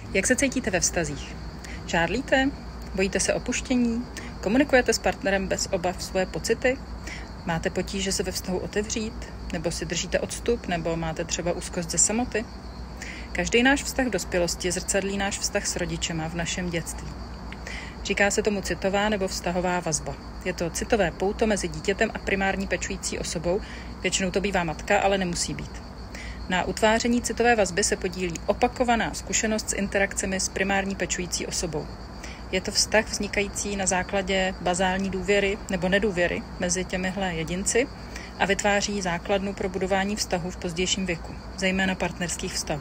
Jak se cítíte ve vztazích? Žárlíte? Bojíte se opuštění? Komunikujete s partnerem bez obav svoje pocity? Máte potíže se ve vztahu otevřít? Nebo si držíte odstup? Nebo máte třeba úzkost ze samoty? Každý náš vztah v dospělosti zrcadlí náš vztah s rodičema v našem dětství. Říká se tomu citová nebo vztahová vazba. Je to citové pouto mezi dítětem a primární pečující osobou, většinou to bývá matka, ale nemusí být. Na utváření citové vazby se podílí opakovaná zkušenost s interakcemi s primární pečující osobou. Je to vztah vznikající na základě bazální důvěry nebo nedůvěry mezi těmihle jedinci a vytváří základnu pro budování vztahu v pozdějším věku, zejména partnerských vztahů.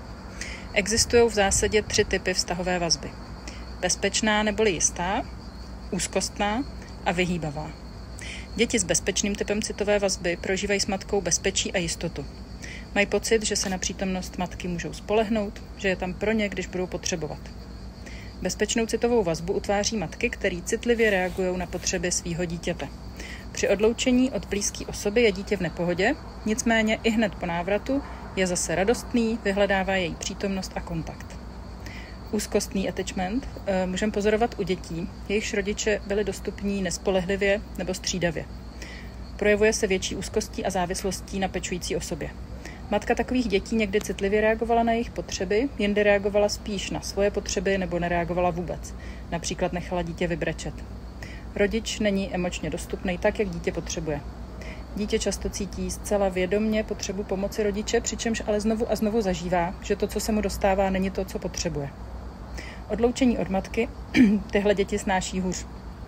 Existují v zásadě 3 typy vztahové vazby. Bezpečná neboli jistá, úzkostná a vyhýbavá. Děti s bezpečným typem citové vazby prožívají s matkou bezpečí a jistotu. Mají pocit, že se na přítomnost matky můžou spolehnout, že je tam pro ně, když budou potřebovat. Bezpečnou citovou vazbu utváří matky, které citlivě reagují na potřeby svého dítěte. Při odloučení od blízké osoby je dítě v nepohodě, nicméně i hned po návratu je zase radostný, vyhledává její přítomnost a kontakt. Úzkostný attachment můžeme pozorovat u dětí, jejichž rodiče byli dostupní nespolehlivě nebo střídavě. Projevuje se větší úzkostí a závislostí na pečující osobě. Matka takových dětí někdy citlivě reagovala na jejich potřeby, jindy reagovala spíš na svoje potřeby nebo nereagovala vůbec. Například nechala dítě vybrečet. Rodič není emočně dostupný tak, jak dítě potřebuje. Dítě často cítí zcela vědomně potřebu pomoci rodiče, přičemž ale znovu a znovu zažívá, že to, co se mu dostává, není to, co potřebuje. Odloučení od matky tyhle děti snáší hůř.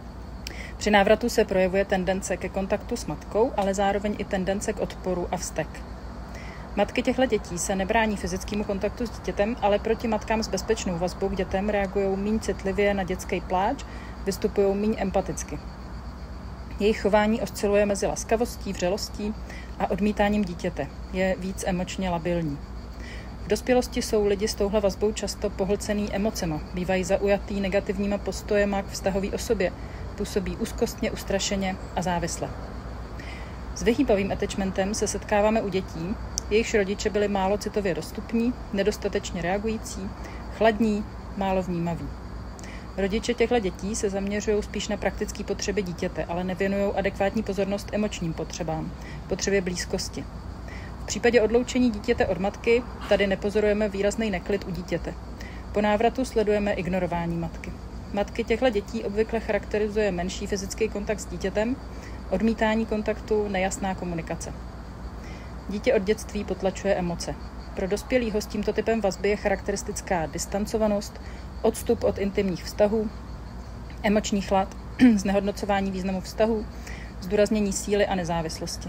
Při návratu se projevuje tendence ke kontaktu s matkou, ale zároveň i tendence k odporu a vztek. Matky těchto dětí se nebrání fyzickému kontaktu s dítětem, ale proti matkám s bezpečnou vazbou k dětem reagují méně citlivě na dětský pláč, vystupují méně empaticky. Jejich chování osciluje mezi laskavostí, vřelostí a odmítáním dítěte. Je víc emočně labilní. V dospělosti jsou lidi s touhle vazbou často pohlcený emocema, bývají zaujatý negativníma postojema k vztahové osobě, působí úzkostně, ustrašeně a závisle. S vyhýbavým attachmentem se setkáváme u dětí, jejichž rodiče byli málo citově dostupní, nedostatečně reagující, chladní, málo vnímaví. Rodiče těchto dětí se zaměřují spíš na praktické potřeby dítěte, ale nevěnují adekvátní pozornost emočním potřebám, potřebě blízkosti. V případě odloučení dítěte od matky tady nepozorujeme výrazný neklid u dítěte. Po návratu sledujeme ignorování matky. Matky těchto dětí obvykle charakterizuje menší fyzický kontakt s dítětem, odmítání kontaktu, nejasná komunikace. Dítě od dětství potlačuje emoce. Pro dospělýho s tímto typem vazby je charakteristická distancovanost, odstup od intimních vztahů, emoční chlad, znehodnocování významu vztahu, zdůraznění síly a nezávislosti.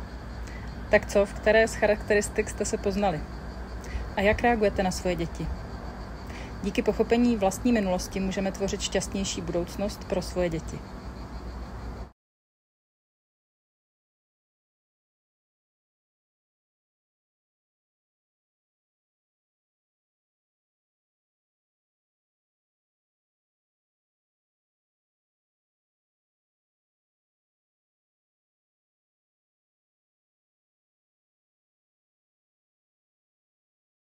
Tak co, v které z charakteristik jste se poznali? A jak reagujete na svoje děti? Díky pochopení vlastní minulosti můžeme tvořit šťastnější budoucnost pro svoje děti.